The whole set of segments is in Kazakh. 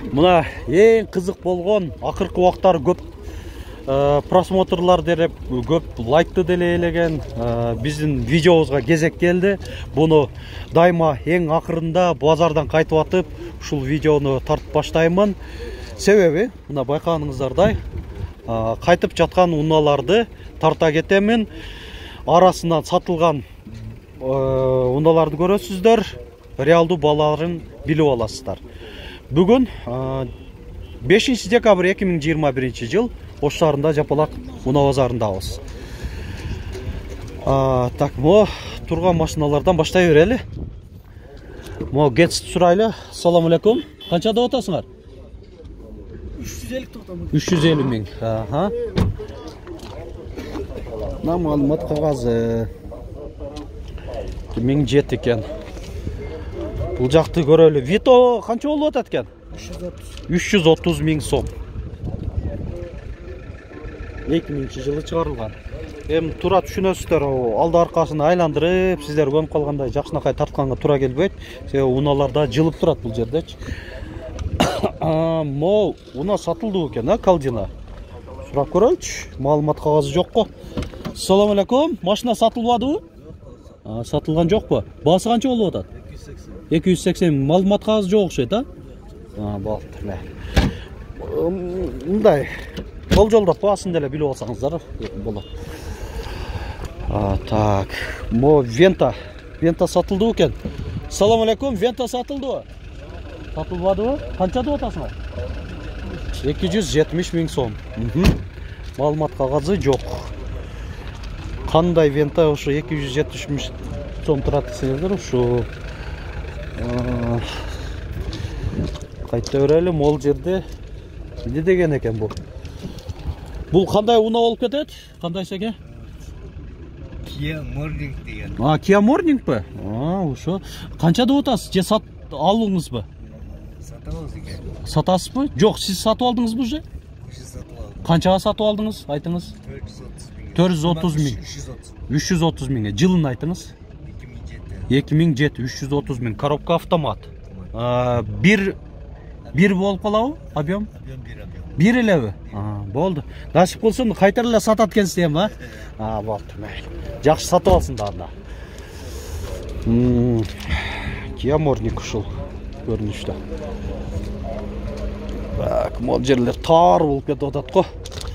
Мына ең қызық болған ақырғы уақыттар көп просмотрлар деп көп лайкты делейлеген біздің видеомызға кезек келді. Бұны дайма ең ақырында базардан қайтып атып, шул видеоны тартып баштаймын. Себебі, мына байқағаныңыздардай, қайтып жатқан уналарды тарта кетемін. Арасынан сатылған уналарды көресіздер, реалды баларын біліп аласыздар. Бүгін 5 декабрь 2021 жыл Ошсарында Жапалақ уна базарындамыз. Так, мо тұрған машиналардан баштай берели. Мо Гетс сұрайлы. Ассаламу алейкум. Қаншада отасыңар? 350 тоқтамын. 350 мың. Аха. Мына маалымат қағазы 2007 екен. Бұл жақты көрелі. Вито қанша болып отат екен? 330 мың сом. 2000 жылы шығарылған. Тура түшінесіздер, алды арқасына айландырып, сіздер көніп қалғандай жақшынақай тартқанға тура келбейді. Себебі уналарда жылып тұрады бұл жерде. Мо уна сатылды екен, Калдина. Сұрап көрейінші, маалымат қағазы жоқ қой. Ассаламу алейкум, машина сатылбады? Сатылған жоқ па? Басы қанша болып отады? 280. Маалымат қағазы жоқ оқшайды, болды. Мұндай Бұл жолда басын деле біліп алсаңыздар болады. Так, мо Вента сатылды екен. Ассаламу алейкум, Вента сатылды. Сатылбады? Қаншада отасыңар? 270 мың сом. Маалымат қағазы жоқ. Қандай Вента ушу 270 мың сом тұрады десеңіздер, ушу қайта өрелі мол жерде не деген екен бұл? Бұл қандай уна болып кетеді? Қандай сәке? Kia Morning деген. Kia Morning пе? Ошо. Қаншада отасыз? Же сат алдыңыз ба? Сатамыз екен. Сатасыз ба? Жоқ, сіз сатып алдыңыз бұл же? Сатып алдым. Қаншаға сатып алдыңыз? Айтыңыз. 430 мың. 330 мың. Жылын айтыңыз. 2007. 330 мың. Коробка автомат. Bir болып қалауы? Объем? Bir елеуі? Болды. Насип болсын, қайтарыла сатат кенсізден ба? Болды. Жақшы сатып алсын да анда. Kia Morning ұшыл. Көрінішті. Мол жерлер тар болып кетіп отат қой.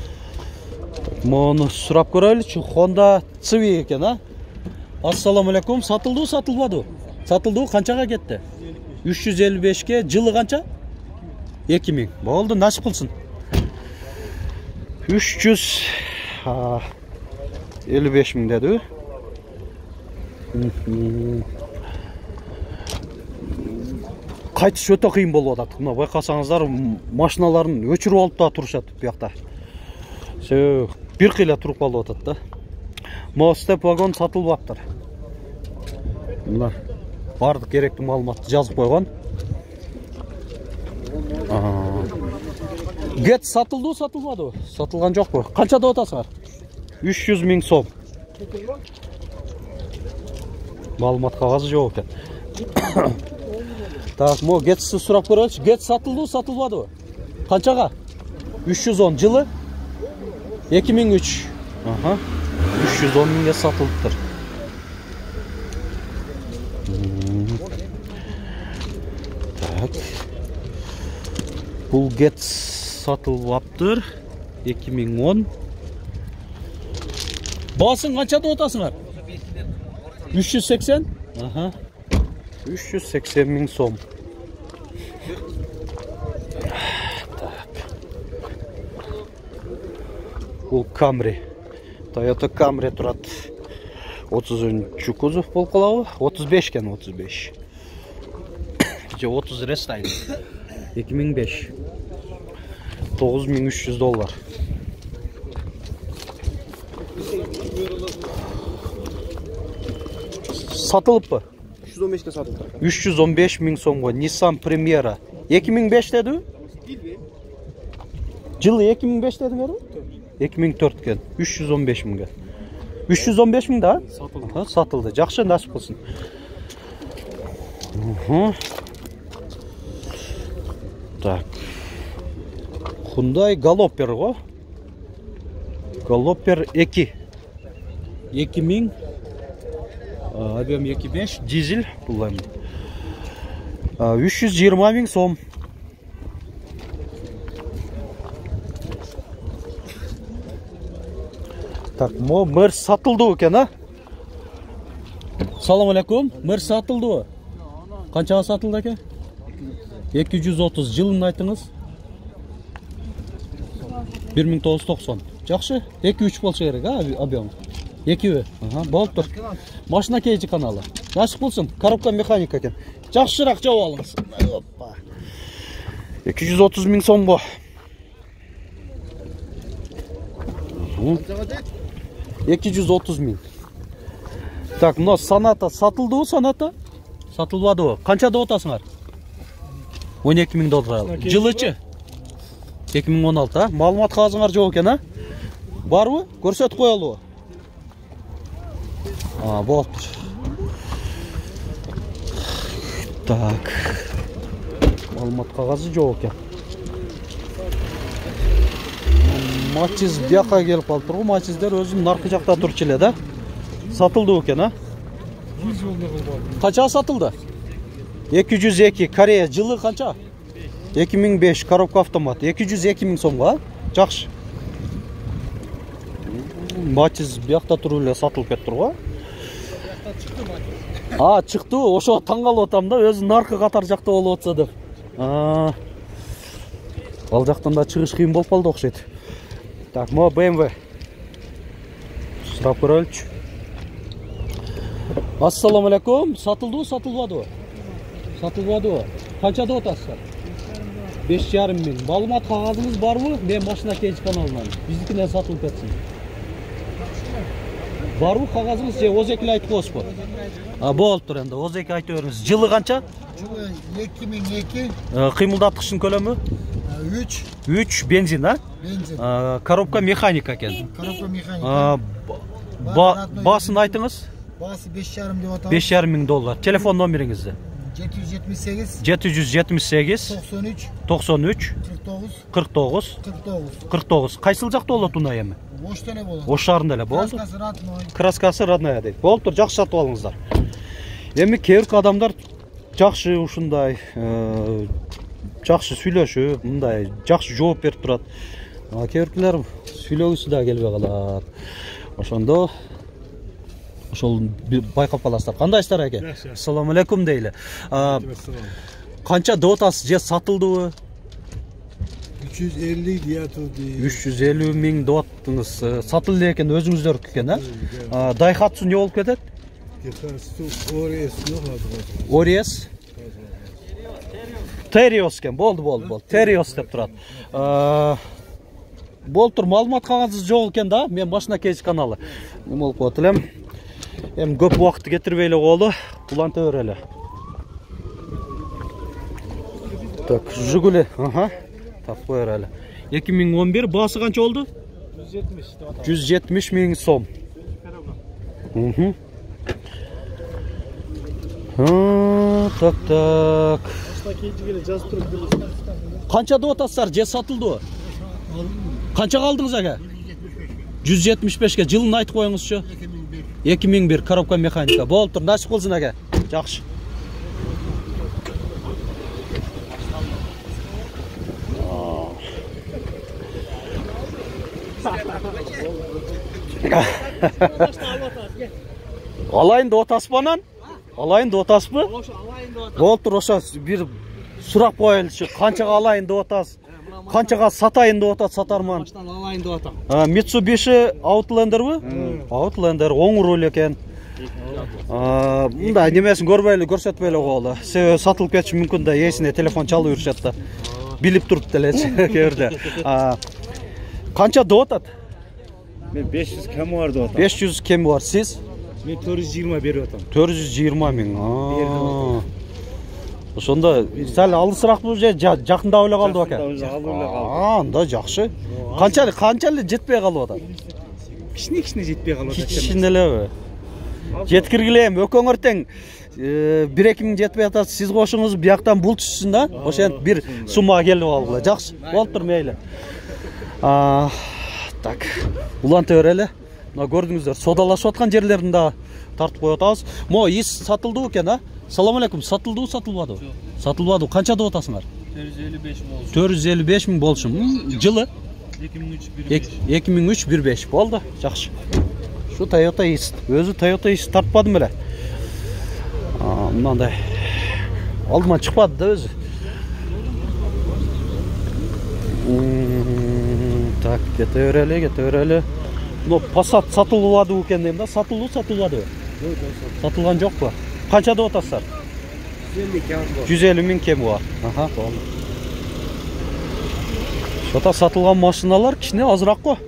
Мұны сұрап көрелі. Honda Civic екен, Ассаламу алейкум. Сатылды, сатылбады? Сатылды, қаншаға кетті? 355-ке, жылы қанша? 2000. Болды, насип қылсын. 355 мың деді. Қайтыш өте қиын болып отады. Мына байқасаңыздар, машиналарын өшіріп алып та тұрышады бұяқта. Bir қиля тұрып қалып отады да. Мо степ вагон сатылып аптыр. Мына бардық керекті маалыматты жазып қойған. Гет сатылды, сатылмады? Сатылған жоқ қой. Қаншада отасыңар? 300 мың сом. Маалымат қағазы жоқ екен. Так, мо Гетсті сұрап көрейінші. Гет сатылды, сатылмады? Қаншаға? 310 жылы? 2003. 310 мыңға сатылыптыр. Так. Бұл Гетс сатылып аптыр. 2010. Басың қаншада отасыңар? 380? 380 мың сом. Бұл Camry. Toyota Camry тұрады. 30-ші кузов болып қалауы. 35 кен, 35. 30 рестайн. 2005. $9300. Satılıp mı? 315'te satıldı. 315 мың сомға Nissan Primera. 2005 деді? Жылы 2005 деді ме? 2004 кен. 315 мыңға. 315 мың да? Satıldı. Satıldı. Жақшы, насip қылсын. 2004 Так. Hyundai Galloper go. Galloper 2. 2000 объем 2.5 дизель bulayım. 320 bin so'm. Так, мөр сатылды екен, а? Салам алейкум. Мөр сатылды. Қаншаға сатылды екен? 230. Жылын айтыңыз? 1990. Жақсы. 2-3 болса керек, а, объем. 2. Ага, болып тұр. Машина кейжі каналы. Насық болсын. Коробка механика екен. Жақсырақ жауап алыңыз. 230 мың сом бұл. 230 мың. Так, мына Саната сатылды ғой, Саната? Сатылбады ғой. Қаншада отасыңар? 12 мың доллар. Жылычы? 2016, а? Малымат қағазыңар жоқ екен, а? Бар ғой? Көрсет қойалы ғой. Болып тұр. Так. Малымат қағазы жоқ екен. Матчиз бияққа келіп қалып тұр ғой. Матчиздер өзім нарқы жақта тұрчылы, да? Сатылды екен, а? Қанша сатылды? 202. Корея жылы қанша? 2005 коробка автомат. 202 мың сомға, жақшы. Матчиз бияқта тұрулы сатылып кет тұр ғой. Чықты, ошо таңғал отам да, өзі нарқы қатар жақта болу отса деп. Ал жақтан да шығыш қиын болып қалды оқшайды. Так, мо BMW. Сұрап көреліш. Ассаламу алейкум. Сатылды, сатылбады? Сатылбады. Қаншада отасыздар? 5,5 мың. Малымат қағазыңыз бар мы? Мен машина кейж каналынан. Біздікінен сатылып кетсін. Бар мы қағазыңыз? Озекілі айтып қос бұл. Болып тұр енді. Озекі айтып өріңіз. Жылы қанша? Жылы 2002. Қимылдатқышын көлемі? 3 бензин, а? Бензин. Коробка механика екен. Коробка механика. Басын айтыңыз? Басы 5,5 деп аталып. 5,5 мың доллар. Телефон номеріңізді? 778 93 49. Қайсыл жақта олады ұнай емі? Оштане болады. Ошарында әлі болды? Краскасы родной. Краскасы родной дейді. Болып тұр, жақсы сатып алыңыздар. Емі керік адамдар жақсы ұшындай, жақсы сөйлеші, мұндай, жақсы жооп беріп тұрады. Керікілер сөйлегісі да келбей қалады. Ошондо ошол байкап каласыздар. Кандайсыздар аке? Ассаламу алейкум дейле. Канча дотасы же сатылдыбы? 350 диятылды. 350 мың доттыңыз. Сатылды экен, өзүңүздөркү экен, а? Дайхатсу не болуп кетет? Ориес. Териос экен, болду. Териос деп турат. Болуп тур, маалымат кагазыңыз жок экен да? Мен машина кейж каналы. Эме болуп калат элем. Эми көп убакытты кетирбей эле коелу, уланта берели. Так, Жигули, так коерели. 2011 басы канча болду? 170 мың сом. Так. Канчада отасыздар, же сатылды? Канча калдыңыз ака? 175-ке жылын айтып коюңузчу. 2001 коробка механика. Болуп тур, насип болсун ака. Жакшы. Алайын да отаспанан? Алайын да отаспы? Болуп тур, ошо бир сурап коелучу. Канчага алайын да отас? Канчага сатайын деп атат сатарман? Машинаны алайын деп атам. Mitsubishi Outlanderбы? Outlander оң руль экен. Мында немесин көрбөйлү, көрсөтпөйлү коелу. Себеби сатылып кетиши мүмкүн да, эсине телефон чалып жүрүшөт да. Билип туруп делечи кээрде. Канча деп атат? Мен 500 кем бар деп атам. 500 кем бар. Сиз? Мен 420 берип атам. 420 мың. Ошондо сәл алысыракпы же жакында эле калды ака? Анда жакшы. Канчалык жетпей калып атат? Кичине жетпей калып атат. Кичине элеби? Жеткиргиле эми өкөңөр тең 1-2 миң жетпей атат, сиз кошуңуз бияктан бул түшсүн да. Ошентип бир суммага келип алгыла. Жакшы. Болуп тур, мейли. Так, уланта берели. Мына көрдүңүздөр, содалашып аткан жерлерин да тартып коюп атабыз. Мо ис сатылды экен, а? Салам алейкум, сатылдыбы, сатылбадыбы? Сатылбады. Канча деп атасыңар? 455 болчу. 455 миң болчу. Жылы 2003-15. Болду. Жакшы. Şu Toyota East. Özü Toyota East tartmadım bile. Mınандай. Aldıma çıkmadı da özü. Tak, getivereli. No Passat satılmadı ekan deyim da, satılmadı. Satılgan yok mu? Kança da otaslar? 150 ming kemi var. Aha, oldu. Şota satılgan maşinalar kişine azırak ko.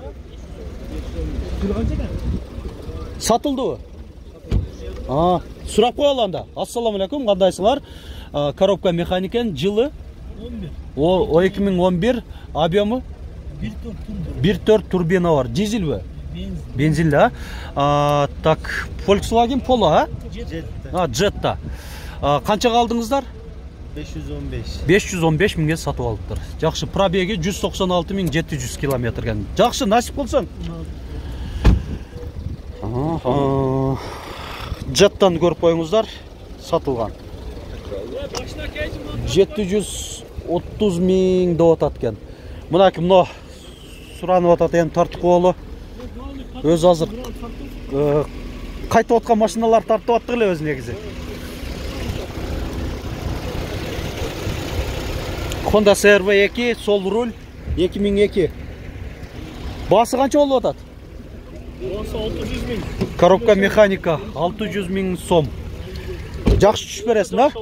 Satıldı o. Сурап коеланда. Ассаламу алейкум, кандайсыңар? Коробка механикен, жылы 11. O 2011, объемы 1.4 турбина бар. Дизель бе? Бензинли, а? Так, Volkswagen Polo, а? Jetta. Канчага алдыңыздар? 515 миңге сатып алыптыр. Жакшы, пробеги 196.700 километрген. Жакшы, насип болсун. Jetta'ны көрүп коюңуздар, сатылган. 730 миң деп атат экен. Мынакы мына суранып атат эми тартып коелу. Өз азыр кайтып аткан машиналар тартып аттык эле өзү негизи. Honda CR-V 2 sol rul 2002. Bası kança болуп атат? 600 миң. Коробка механика 600 миң сом. Жакшы түшүп бересиң да?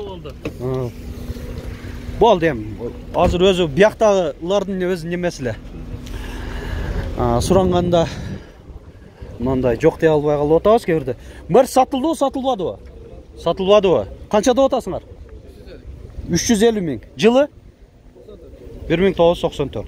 Болду эми. Азыр өзү бияктагылардын өзү немеси эле. Суранганда мындай жок дей албай калып атабыз кебирде. Мыр сатылдыбы, сатылбадыбы? Сатылбадыбы? Канча деп атасыңар? 350 миң. Жылы 1994.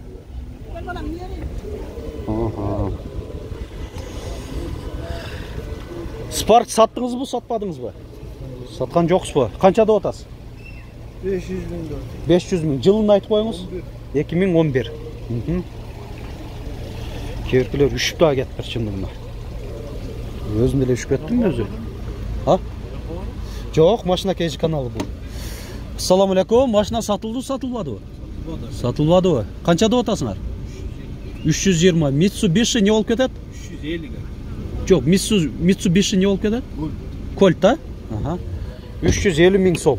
Spark sattыңыз бу, сатпадыңыз бы? Саткан жоксуз бу? Канча деп атасыз? 500 миң. 500 миң. Жылын айтып коюңуз. 2011. Керкилер үшүп да кетиптир чындыгында. Өзүм деле үшүп кеттим өзү. Жок, машина кейжи каналы бул. Ассаламу алейкум, машина сатылды, сатылбадыбы? Сатылбадыбы? Канча деп атасыңар? 320. Mitsubishi не болуп кетет? 350. Жок, Mitsubishi не болуп кетет? Colt, да? 350 миң сом.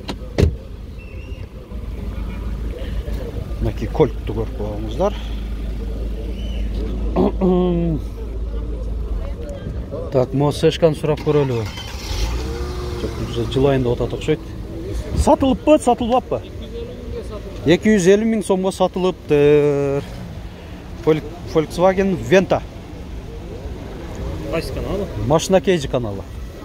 Мынаки Colt'ты көрүп коюңуздар. Так, Мосешканы сурап көрөлү. Жылайын деп атат окшойт. Сатылыппы, сатылбаппы? 250 миң сомго сатылыптыр. Volkswagen Venta. Кайсы каналы? Машина кейжи каналы.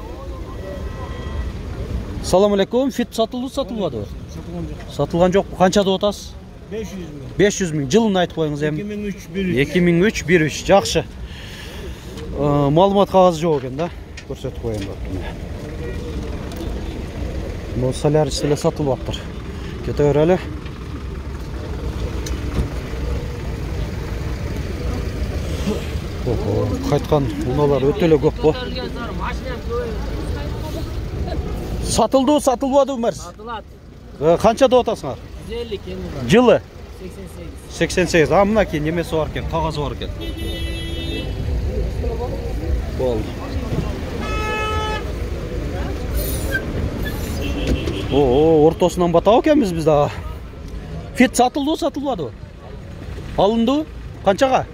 Салам алейкум, Fit сатылды, сатылбадыбы? Сатылган жок. Канча деп атасыз? 500 миң. 500 миң. Жылын айтып коюңуз эми. 2003-13. Жакшы. Маалымат кагазы жок экен да. Көрсөтүп коеюн деп. Бул Solaris эле сатылып аттыр. Кете берели. Кайткан уналар өтө эле көп го. Сатылды, сатылбадыбы Мерс? Сатылат. Канча деп атасыңар? 150 кені бар. Жылы 88. 88. Мынаки немеси бар экен, кагазы бар экен. Болду. Ортосунан батабы экенбиз биз дагы. Fit сатылды, сатылбадыбы? Алынды? Канчага?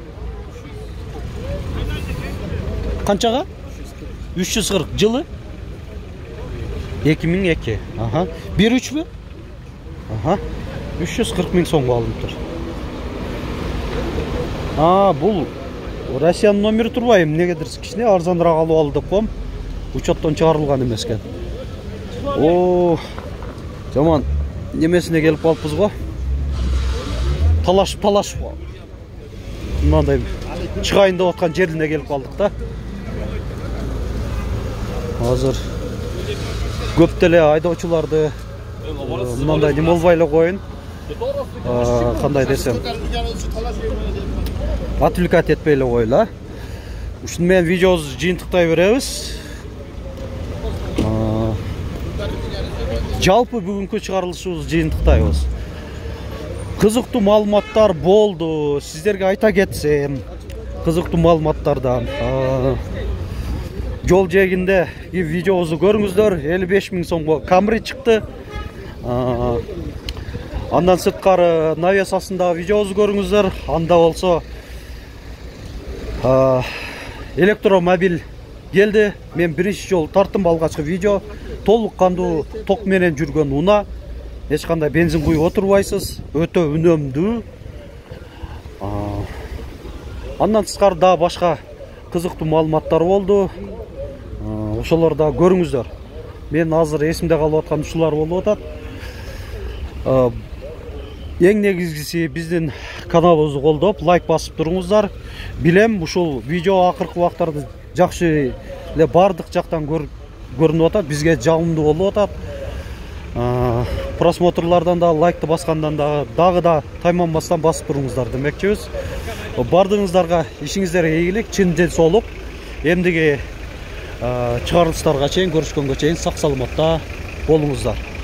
Канчага? 340. Жылы 2002. 1.3 бі? 340 миң сомго алыныптыр. Бул Россиянын номери турбайбы, эмнегедир кичине арзаныраак алып алды деп коем. Учеттон чыгарылган эмес экен. Жаман немесине келип калыппыз го. Талашып. Мындай чыгайын деп аткан жерине келип калдык да. Азыр көп деле айдоочуларды мындай неме болбой эле коеюн. Кандай десем, отвлекать этпей эле коелу. Ушуну менен видеобузду жыйынтыктай беребиз. Жалпы бүгүнкү чыгарылышыбызды жыйынтыктайбыз. Кызыктуу маалыматтар болду. Сиздерге айта кетсем, кызыктуу маалыматтардан. Жол жээгинде видеобузду көрүңүздөр. 55 000 сомго Camry чыкты. Андан сырткары навесасындагы видеобузду көрүңүздөр. Анда болсо электромобиль келди. Мен биринчи жолу тарттым алгачкы видео. Толук кандуу ток менен жүргөн унаа. Эч кандай бензин куюп отурбайсыз. Өтө үнөмдүү. Андан тышкары да башка кызыктуу маалыматтар болду. Ошолорду да көрүңүздөр. Мен азыр эсимде калып аткан ушулар болуп атат. Эң негизгиси биздин каналыбызды колдоп, лайк басып туруңуздар. Билем, ушул видео акыркы убактарда жакшы эле бардык жактан көрүнүп атат, бизге жагымдуу болуп атат. Просмотрлардан да, лайкты баскандан дагы да тайманбастан басып туруңуздар демекчибиз. Бардыгыңыздарга ишиңиздерге ийгилик, чын ден соолук. Эмдиги чыгарылыштарга чейин, көрүшкөнгө чейин сак саламатта болуңуздар.